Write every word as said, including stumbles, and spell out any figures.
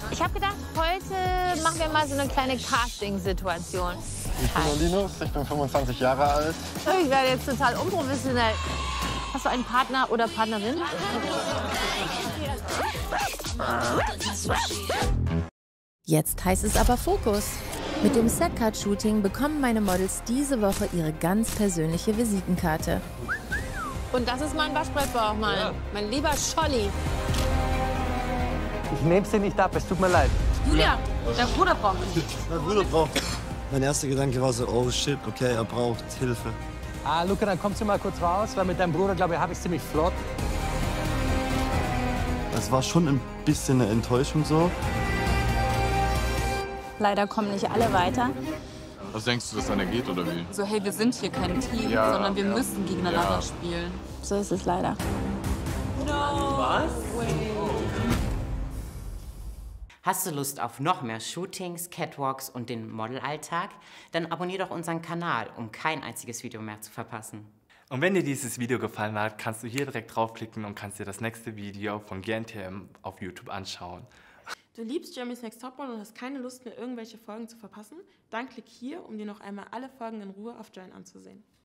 Ich habe gedacht, heute machen wir mal so eine kleine Casting-Situation. Ich bin Linus, ich bin fünfundzwanzig Jahre alt. Ich werde jetzt total unprofessionell. Hast du einen Partner oder Partnerin? Jetzt heißt es aber Fokus. Mit dem Setcard-Shooting bekommen meine Models diese Woche ihre ganz persönliche Visitenkarte. Und das ist mein Waschbrettbauch, mein, ja. mein lieber Scholli. Ich nehme sie nicht ab, es tut mir leid. Julia, dein Bruder braucht mich. Mein Bruder braucht. Mein erster Gedanke war so, oh shit, okay, er braucht Hilfe. Ah, Luca, dann kommst du mal kurz raus, weil mit deinem Bruder, glaube ich, habe ich ziemlich flott. Das war schon ein bisschen eine Enttäuschung so. Leider kommen nicht alle weiter. Was denkst du, dass dann geht oder wie? So, hey, wir sind hier kein Team, ja, sondern wir ja. müssen gegeneinander ja. spielen. So ist es leider. No. Was? Hast du Lust auf noch mehr Shootings, Catwalks und den Modelalltag? Dann abonnier doch unseren Kanal, um kein einziges Video mehr zu verpassen. Und wenn dir dieses Video gefallen hat, kannst du hier direkt draufklicken und kannst dir das nächste Video von G N T M auf YouTube anschauen. Du liebst Germany's Next Topmodel und hast keine Lust mehr, irgendwelche Folgen zu verpassen? Dann klick hier, um dir noch einmal alle Folgen in Ruhe auf Join anzusehen.